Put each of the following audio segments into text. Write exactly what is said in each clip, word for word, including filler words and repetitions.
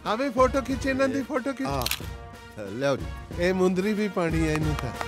आवे फोटो खिंच इन्हां दी फोटो खिंच। हां लियाओ जी। ए मुंदरी भी पानी है इन्हू ता।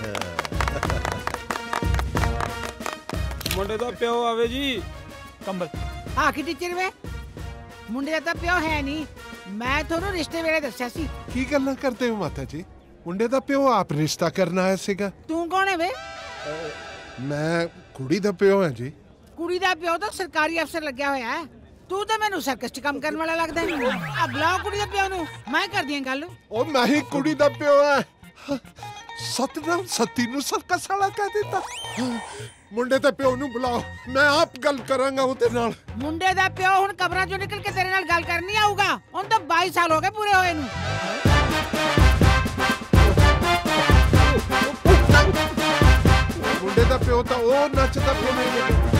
मुंडे दा प्यो आवे जी। कंबल हां की टीचर वे मुंडे दा प्यो है नहीं, मैं थोनू रिश्ते वेले दस्या सी। की गल्लां करदे हो माता जी? मुंडे दा प्यो आप रिश्ता करना आया सीगा। तू कौन है वे? मैं कुड़ी दा प्यो हां जी। कुड़ी दा प्यो तो सरकारी अफसर लग्या होया है, तू तो मैनू सर्कस च काम करने वाला लगदा है। अब बुलाओ कुड़ी दा प्यो नू, मैं कर दियां गल। ओ मैं ही कुड़ी दा प्यो है। सतनाम सती नू सर्कस वाला कह दिता। मुंडे दा प्यो नू बुलाओ, मैं आप गल करांगा उहदे नाल। मुंडे दा प्यो हुण कबरां चों निकल के तेरे नाल गल करनी आऊगा। हुण तो बाईस साल हो गए पूरे होए नू। मुंडे दा प्यो तो ओ नचदा प्यो नहीं।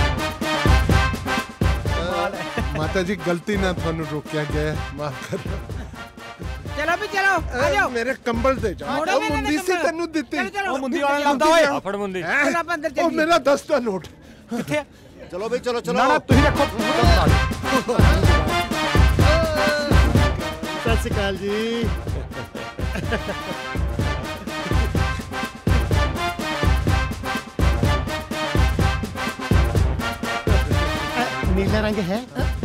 माता जी गलती ना थानू रोकया गया, माफ कर। चलो भी चलो, आ जाओ। मेरे कंबल दे जाओ। ओ मुंदी सी तन्नू दित्ती। ओ मुंदी वाला लांदा ओए। आ फड़ मुंदी। चलो आप अंदर चलिए। ओ मेरा दस दा नोट किथे? चलो भाई चलो चलो। ना ना तुही रखो। सत श्री अकाल जी। नीला रंग है?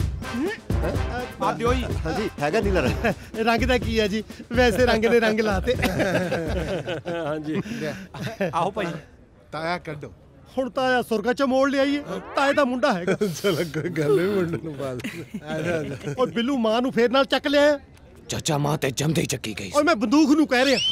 आप दियो जी। हाँ जी हैगा नीला रंग। रंग दा की है जी, वैसे रंग ने रंग लाते। हाँ जी आओ भाई। ताया कड्डो। हुण ताया सुरगा च मोड़ ले आइए, ताए दा मुंडा हैगा। चलो कोई गल नहीं, मुंडे नू बाल। और बिल्लू मां नू फेर नाल चक लिया। चाचा मां ते जमदे चक्की गई। और मैं बंदूक नू कह रहा।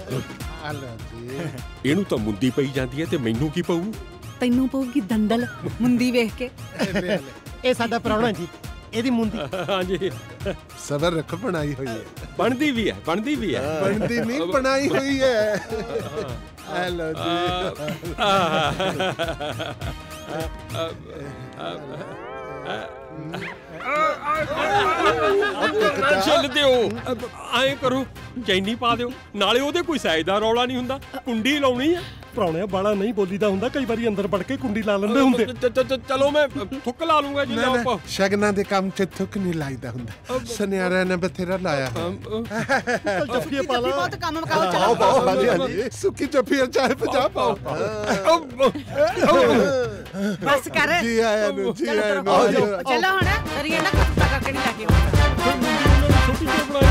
ਇਹਨੂੰ ਤਾਂ ਮੁੰਦੀ ਪਈ ਜਾਂਦੀ ਹੈ ਤੇ ਮੈਨੂੰ ਕੀ ਪਊ? ਤੈਨੂੰ ਪਊਗੀ ਦੰਦਲ ਮੁੰਦੀ ਵੇਖ ਕੇ। ਇਹ ਸਾਡਾ ਪ੍ਰਾਹੁਣਾ ਜੀ, ਇਹਦੀ ਮੁੰਦੀ। ਹਾਂਜੀ सबर रखो, बनाई हुई है। ਬਣਦੀ ਵੀ ਹੈ, ਬਣਦੀ ਵੀ ਹੈ। बनती नहीं, बनाई हुई है। हेलो जी। ਚੱਲ ਦਿਓ, ਐਂ ਕਰੋ ਚੈਨੀ ਪਾ ਦਿਓ, ਨਾਲੇ ਉਹਦੇ ਕੋਈ ਸਾਈਜ਼ ਦਾ ਰੌਲਾ ਨਹੀਂ ਹੁੰਦਾ। ਕੁੰਡੀ ਲਾਉਣੀ ਆ। ਪ੍ਰਾਹੁਣਿਆ ਬਾਲਾ ਨਹੀਂ ਬੋਲੀਦਾ ਹੁੰਦਾ, ਕਈ ਵਾਰੀ ਅੰਦਰ ਵੜ ਕੇ ਕੁੰਡੀ ਲਾ ਲੈਂਦੇ ਹੁੰਦੇ। ਚਲੋ ਮੈਂ ਥੁੱਕ ਲਾ ਲੂੰਗਾ ਜੀ। शगना दे काम च थुक नहीं लाईदा हुंदा, सुनियारा ने बथेरा लाया है। जफ्फी पा ला। बहुत काम मकाओ। पाओ पाओ। हाँ जी हाँ जी। सुखी जफ्फी चाहे पजा पाओ। बस कर। जी आया नु, जी आया नु। चलो हुण करिए ना, कुत्ता करके नहीं लाके। ਛੋਟੀ ਜਿਹੀ ਬਣਾਈ